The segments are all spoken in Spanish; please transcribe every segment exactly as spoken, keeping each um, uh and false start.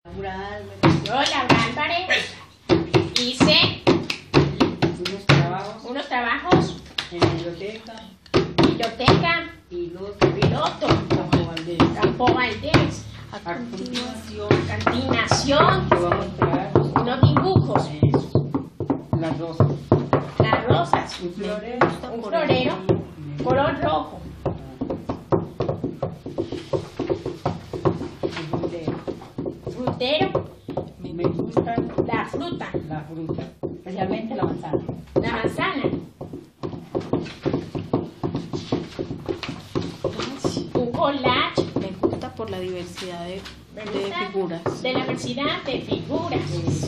Yo, Laura Álvarez, hice unos trabajos, unos trabajos en la biblioteca, biblioteca piloto, piloto, Campo Valdés. Campo Valdés. A continuación, Continuación, te vamos a mostrar unos dibujos, eh, las rosas. las rosas, Un florero, un florero, color rojo, frutero, Me gusta la fruta, la fruta, especialmente la manzana. la manzana, un collage Me gusta por la diversidad de, me de gusta, figuras. de la diversidad de figuras,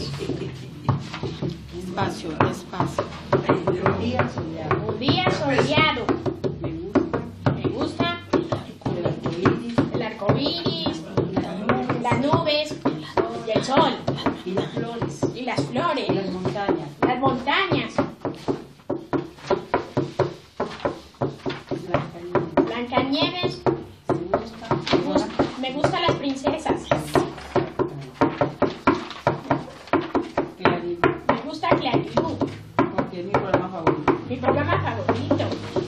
Espacio, espacio. Un día soleado. un día soleado, Me gusta me gusta el arcoíris, el arco iris, las nubes las nubes y el sol y las flores y las flores, y las montañas. las montañas, Blancanieves. Blancanieves, Me gusta me gusta- me gustan las princesas, Clarín, me gusta Claribú, porque es mi programa favorito. mi programa favorito,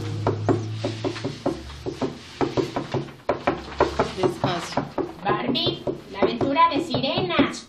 Despacio. Barbie, la aventura de sirenas,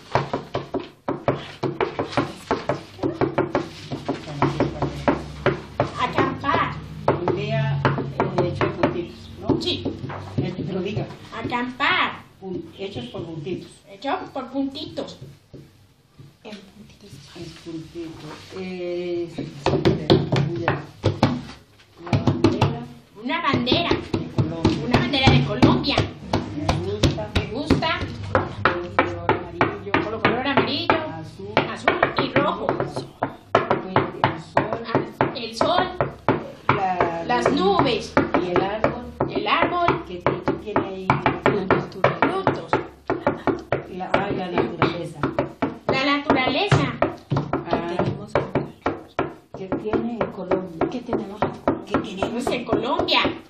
acampar, Un día eh, hecho de puntitos, ¿no? sí, Eh, que te lo diga, acampar, pun- hechos por puntitos. hecho por puntitos, Es puntito. Eh, ya. La bandera una bandera, de Colombia. una bandera de Colombia, Me gusta me gusta el color amarillo, por color amarillo, azul, azul y rojo, el sol, Ah, el sol, la- las nubes, y el árbol el árbol, que t- que tiene ahí La naturaleza. frutos, la, ah, y la naturaleza. la naturaleza, Ah, Tenemos que tiene en Colombia. que tenemos Que tenemos pues en Colombia,